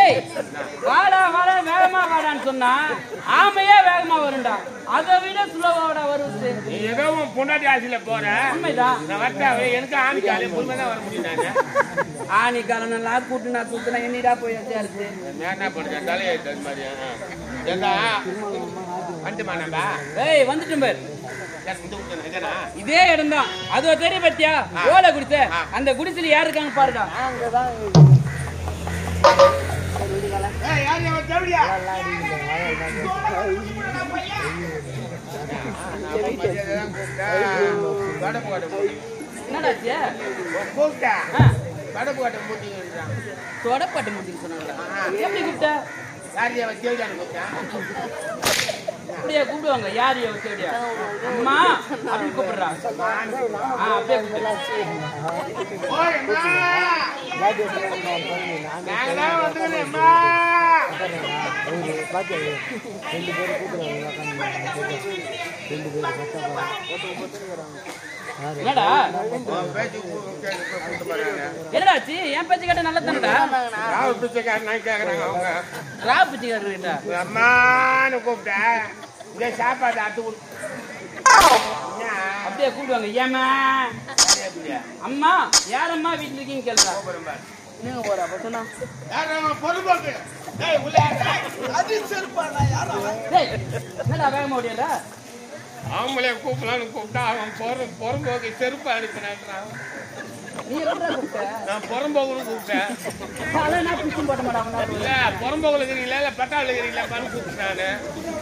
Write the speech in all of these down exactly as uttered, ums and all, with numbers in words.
ஏய் வாடா வாடா வேகமா வாடான்னு சொன்னா ஆமையே வேகமா வரும்டா. அதை விட ஸ்லோவாடா வருது. நீ ஏதோ உன் பொண்டாட்டி ஆசையில போற. உண்மைதான். நான் வரட்டா எனக்கு ஆணி காலையில பொறுமை தான் வர முடியும். ஆணி காலம் நல்லா கூட்டு நான் சுத்தினா என்னடா போய் வச்சாருச்சு. என்ன பண்ணுறேன் தலையை தகுந்த மாதிரியா ஏதா வந்துமா நம்பா. ஏய் வந்துட்டும் பேர் இதே இடம் தான். அது தெரிய பத்தியா ஓலை குடிசை. அந்த குடிசையில யாரு இருக்காங்க பாருடா. என்னடாச்சு கடப்பாட்டு மூட்டி தொடப்பாட்டு மூட்டின்னு சொன்னாங்க. எப்படி கூப்பிட்ட? யாரையா தேவையான கூப்பிட்டேன். அப்படியே கூப்பிடுவாங்க. யாரையா தேவையா அம்மா அப்படி கூப்பிடுறா. அப்படியே என்னடா என்னடாச்சு? என் பேச்சு கேட்ட நல்லா தானடா. ராவ பிச்சைக்காரன் கேக்குறாங்க. அவங்க ராவ பிச்சைக்காரன் அம்மான்னு கூப்பிட்டேன். இதே சாப்பாடு அத்து கொடு அப்படியே கூப்பிடுவாங்க. ஏமா அம்மா யாரம்மா வீட்டுல இருக்கீங்க கேளுடா. நீங்க போறா சொன்னா பொறுப்போக்கு என்னடா வேகமா ஓடியா? அவங்களே கூப்பிடலான்னு கூப்பிட்டா அவன் பொறம்போக்கு செருப்பு அனுப்பினான். நீ எப்படா கூப்பிட்ட? நான் பொறம்போகுன்னு கூப்பிட்டேன். நான் பிச்சும் போட்ட மாட்டாங்க. இல்ல பொறம்போகுல இருக்கிறீங்களா இல்ல பட்டாவில் இருக்கிறீங்களான்னு கூப்பிட்டானு.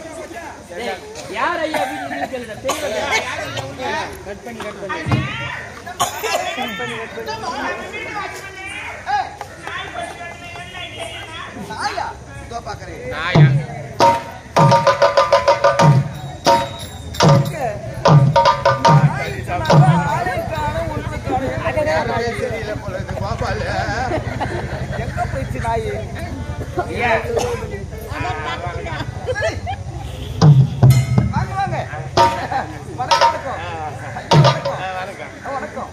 யார் ஐயா வீட்டுல கேளுடா. தெரியல. கட் பண்ணி கட் பண்ணி கட் பண்ணி கட் பண்ணி நாயா இதோ பாக்குறேன். நாயா எங்க போயிடுச்சு நாய்? வாங்க வாங்க. வணக்கம் வணக்கம் வணக்கம்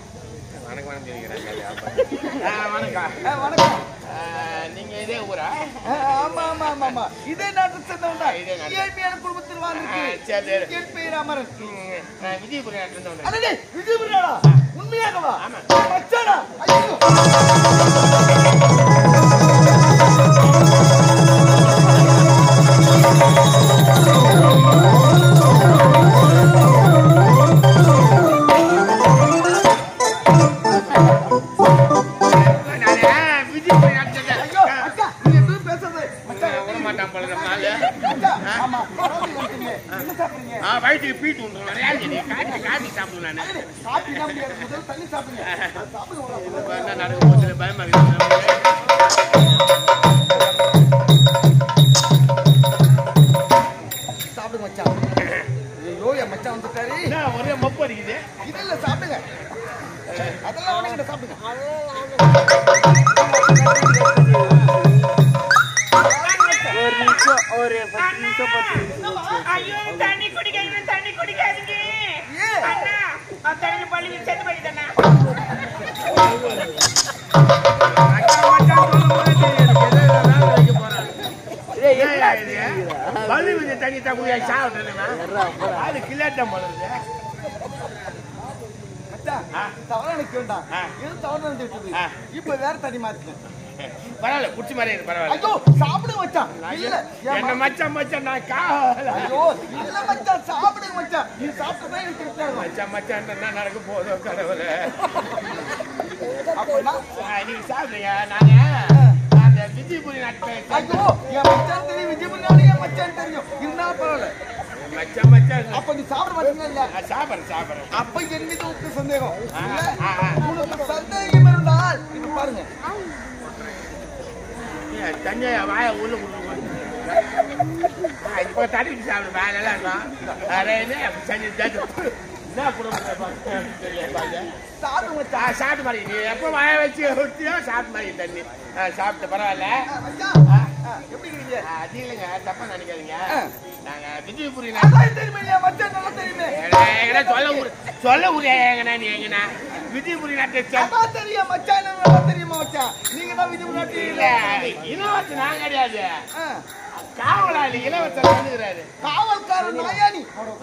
வணக்கம் வணக்கம். நீங்க இதே ஊரா? ஆமா ஆமா ஆமா ஆமா இதே நாட்டு சேர்ந்தவன்டா. ஏழ்மையான குடும்பத்தில் வாழ்ந்துருக்கு. என் பேர் அமரன். விஜயபுரி நாட்டு. அடடே விஜயபுரியாடா? உண்மையாகவா? மச்சானா? ஐயோ வயிற்றுக்கு பீட்டு காட்டி காட்டி சாப்பிடுவேன். நான் நடக்க போச்சு பயமா சாப்பிடுங்க மச்சான். ஐயோ என் மச்சான் வந்துட்டாரு. ஒரே மப்பு அடிக்குது. இல்ல சாப்பிடுங்க. அதெல்லாம் உனக்கு சாப்பிடுங்க. ஒரு நிமிஷம் ஒரு பத்து நிமிஷம் பத்து நிமிஷம். ஐயோ தண்ணி குடிக்காதீங்க தண்ணி குடிக்காதீங்க. அண்ணா அந்த தண்ணி பள்ளி செத்து போயிட்டேனா. பள்ளி வந்து தண்ணி தான் குடியா சாப்பிட்டேன்னா அது கிளாட்டம் போடுறது. தவறு எனக்கு வேண்டாம். இது தவறு வந்துட்டு இப்ப வேற தண்ணி மாத்துங்க. பரவாயில்ல குச்சி மாதிரி பரவாயில்ல. ஐயோ சாப்பிடுங்க மச்சான். இல்ல என்ன மச்சான் மச்சான் நான் கா ஐயோ இல்ல மச்சான் சாப்பிடுங்க மச்சான். நீ சாப்பிட்டா எனக்கு தெரியாது. மச்சான் மச்சான் என்ன நடக்க போதோ கடவுளே. அப்பனா நீங்க சாப்பிடுங்க. நாங்க அந்த விஜயபுரி நாட்டு. ஐயோ என் மச்சான் தெரியும். விஜயபுரி நாடு என் மச்சான் தெரியும். இருந்தாலும் பரவாயில்ல. மச்சான் மச்சான் அப்ப நீ சாப்பிட மாட்டீங்க இல்ல? சாப்பிடுறேன் சாப்பிடுறேன். அப்ப என் மீது உனக்கு சந்தேகம் உனக்கு சந்தேகம் இருந்தால் இப்ப பாருங்க. தண்ணியா வாய உள்ள கொடுங்க. இப்போ தண்ணி சாப்பிடு வேலை எல்லாம் இருக்கும். என்ன குடும்பம் சாப்பிட்டு மாதிரி நீ எப்போ வாய வச்சு ஊற்றியோ சாப்பிட்டு மாதிரி தண்ணி சாப்பிட்டு பரவாயில்ல. எப்படி இருக்கீங்க? அது இல்லைங்க தப்பா நினைக்காதீங்க. நாங்க விஜயபுரி தெரியுமே மச்சான் நல்லா தெரியுமே. சொல்ல சொல்ல ஊரியா எங்கண்ணா நீ எங்கண்ணா விதிபுரி நாட்டை அதான் தெரியும் மச்சான், நல்லா தெரியுமா மச்சான்? நீங்க தான் விதிபுரி நாட்டு இல்ல இளவரசன் நான் கிடையாது. ஆ, காவலாளி இளவரசர் வந்துக்கிறாரு. காவல்காரன் நாயானி.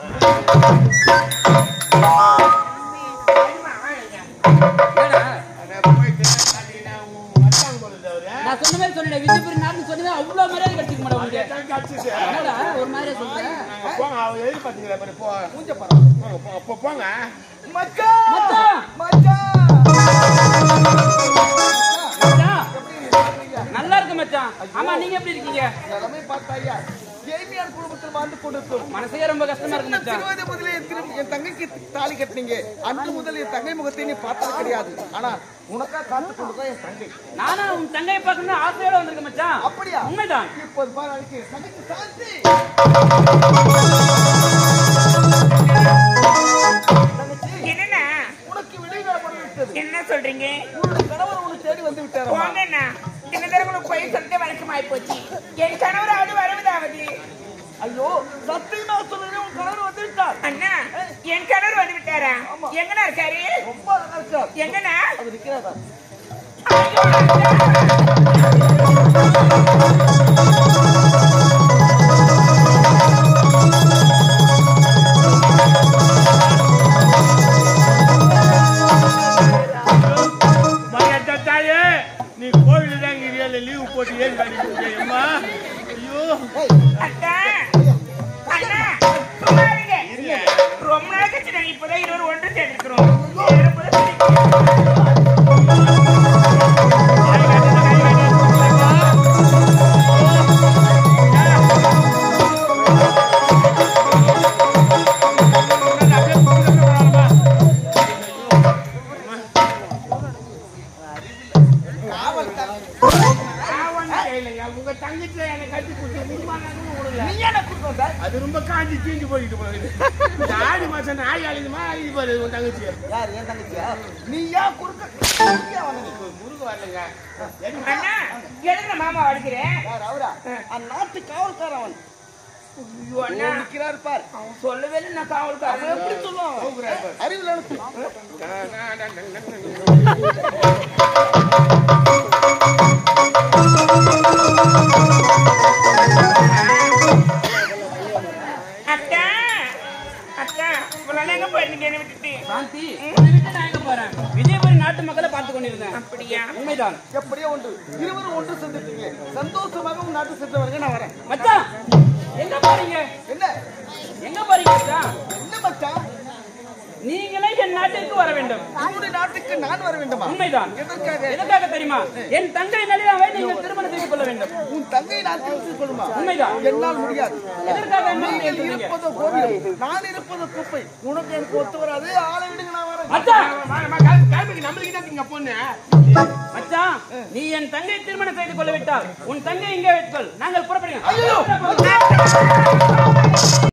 நான் சொன்ன மாதிரி சொன்னேன் விஜயபுரி நாடுன்னு சொன்னது அவ்வளவு மரியாதை கிடைச்சிக்க மாட்டேன் உங்களுக்கு. என்னடா ஒரு மாதிரியா சொல்றேன்? போங்க அவர் எதிர்பார்த்தீங்களா பாரு, போ மூஞ்ச பாரு. போங்க போங்க போ போங்க. மச்சான் மச்சான். மச்சான் மச்சான், எப்படி இருக்கீங்க? நல்லா இருக்கு மச்சான். ஆமா நீங்க எப்படி இருக்கீங்க? எல்லாமே பார்த்தாயா ஜெய்மியான் குடும்பத்தில் வாழ்ந்து கொண்டிருக்கும். மனசே ரொம்ப கஷ்டமா இருக்கு மச்சான். சிறுவயது முதலே என் திரு- என் தங்கைக்கு தாலி கட்டினீங்க. அன்று முதல் என் தங்கை முகத்தை நீ பார்த்தது கிடையாது. ஆனா உனக்கா காத்து கொண்டுதான் என் தங்கை. நானும் உன் தங்கையை பார்க்கணும்னு ஆசையோட வந்திருக்கேன் மச்சான். அப்படியா? உண்மைதான். இப்போது பாரு அழைக்கு தங்கைக்கு சாந்தி. தங்கச்சி, என்னண்ணா உனக்கு விடைபெறப்பட்டு விட்டது. என்ன சொல்றீங்க? உன்னுடைய கணவர் உன்னை தேடி வந்து விட்டாரா? போங்கண்ணா, இந்த தடவை உங்களுக்கு போய் சொல்லிட்டு வழக்கமாய் போச்சு. என் கணவராவது வருவதாவது. ஐயோ சத்தியமா சொல்றேன், உன் கணவர் வந்து விட்டார். அண்ணா, என் கணவர் வந்து விட்டாரா? எங்கண்ணா இருக்காரு? ரொம்ப அழகா இருக்கார். எங்கண்ணா? அது நிக்கிறதா? ஐயோ, அண்ணா. மகத்த தாயே, நீ கோவில தான் லீவு போட்டு ஏன் பண்ணிருக்கேம்மா? ஐயோ அண்ணா, அண்ணா, சும்மா இருங்க. ரொம்ப நாள் கழிச்சு நாங்க இப்பதான் இருவர் ஒன்று சேர்ந்திருக்கிறோம். உங்க தங்கச்சி என்னை கட்டி கொடுத்து முடிமானாங்கன்னு விடல. நீ என்ன கொடுக்க அது ரொம்ப காஞ்சி தீஞ்சு போயிட்டு போகுது. இந்த ஆடி மாசம் நாய் அழிஞ்சுமா அழிஞ்சு பாரு உன் தங்கச்சி. யார் என் தங்கச்சியா? நீ ஏன் குறுக்க குறுக்கியா வந்தீங்க? முருகு வரலங்க. அண்ணா, எதுக்கு மாமா அடிக்கிறேன்? யார் அவரா? அந்த நாட்டு காவல்காரன் அவன். ஐயோ அண்ணா, நிக்கிறார் பார். அவன் சொல்லவே இல்லை நான் அவன் காவல்காரன். எப்படி சொல்லுவான்? அறிவில் அனுப்பு. அக்கா, அக்கா, இவ்வளவு நேரம் எங்க போயிருந்தீங்க என்னை விட்டுட்டு? சாந்தி, உன்னை விட்டு நான் எங்க போறேன்? விஜயபுரி நாட்டு மக்களை பார்த்து கொண்டிருந்தேன். அப்படியா? உண்மைதான். எப்படியோ ஒன்று இருவரும் ஒன்று சேர்ந்துட்டீங்க. சந்தோஷமாக உன் நாட்டு சென்று வருங்க, நான் வரேன். மச்சான், எங்க போறீங்க? என்ன எங்க போறீங்க மச்சான்? என்ன மச்சான்? நீங்களே என் நாட்டிற்கு வர வேண்டும். உன்னுடைய நாட்டுக்கு நான் வர வேண்டுமா? உண்மைதான். எதற்காக? எதற்காக தெரியுமா? என் தங்கை நலியாவை நீங்கள் திருமணம் செய்து கொள்ள வேண்டும். உன் தங்கையை நான் தெரிந்து கொள்ளுமா? உண்மைதான். என்னால் முடியாது. எதற்காக என்ன நீங்கள் சொல்றீங்க? இருப்பதோ கோவில், நான் இருப்பதோ குப்பை. உனக்கு எனக்கு ஒத்து வராது. ஆளை விடுங்க, நான் வரேன். மச்சான், கிளம்பிக்கு நம்மளுக்கு தான் நீங்க பொண்ணு. மச்சான், நீ என் தங்கை திருமணம் செய்து கொள்ள விட்டால் உன் தங்கை இங்கே வைத்துக்கொள். நாங்கள் புறப்படுகிறோம். ஐயோ!